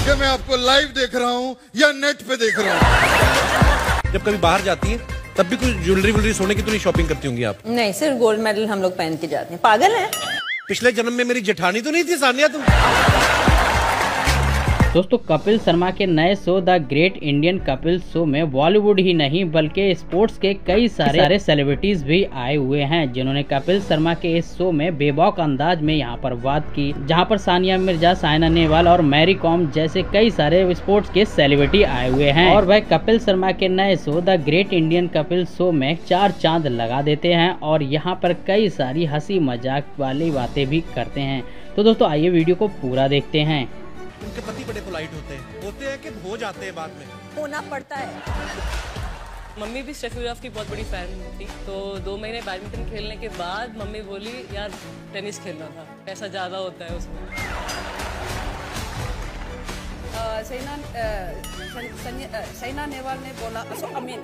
कि मैं आपको लाइव देख रहा हूँ या नेट पे देख रहा हूँ। जब कभी बाहर जाती है तब भी कुछ ज्वेलरी वुलरी सोने की तो नहीं शॉपिंग करती होंगी आप? नहीं, सिर्फ गोल्ड मेडल हम लोग पहन के जाते हैं। पागल है? पिछले जन्म में मेरी जेठानी तो नहीं थी सानिया तुम? दोस्तों, कपिल शर्मा के नए show the great Indian Kapil show में बॉलीवुड ही नहीं बल्कि स्पोर्ट्स के कई सारे सेलिब्रिटीज भी आए हुए हैं, जिन्होंने कपिल शर्मा के इस शो में बेबाक अंदाज में यहाँ पर बात की, जहाँ पर सानिया मिर्जा, साइना नेहवाल और मैरी कॉम जैसे कई सारे स्पोर्ट्स के सेलिब्रिटी आए हुए हैं। और वह कपिल शर्मा के नए show the great Indian Kapil show में 4 चांद लगा देते हैं और यहाँ पर कई सारी हंसी मजाक वाली बातें भी करते हैं। तो दोस्तों आइए वीडियो को पूरा देखते हैं। उनके पति बड़े पोलाइट होते हैं कि हो जाते हैं बाद में? होना पड़ता है। मम्मी भी स्टेफी ग्राफ की बहुत बड़ी फैन थी, तो 2 महीने बैडमिंटन खेलने के बाद मम्मी बोली यार टेनिस खेलना था, पैसा ज़्यादा होता है उसमें। साइना नेहवाल ने बोला अमीन।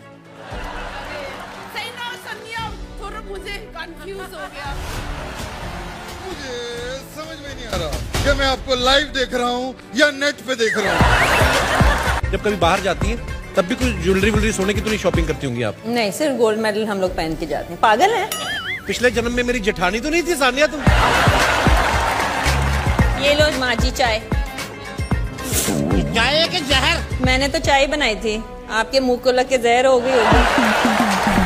साइना सानिया थोड़ा मुझे कंफ्यूज हो गया। मुझे समझ में नहीं आ रहा कि मैं आपको लाइव देख रहा हूँ या नेट पे देख रहा हूँ। जब कभी बाहर जाती है तब भी कुछ ज्वेलरी वुलरी सोने की तो नहीं शॉपिंग करती होंगी आप? नहीं, सिर्फ गोल्ड मेडल हम लोग पहन के जाते हैं। पागल है? पिछले जन्म में मेरी जेठानी तो नहीं थी सानिया तुम? ये लो माँ जी चाय। चाय के जहर? मैंने तो चाय बनाई थी, आपके मुंह को लग के जहर हो गई होगी।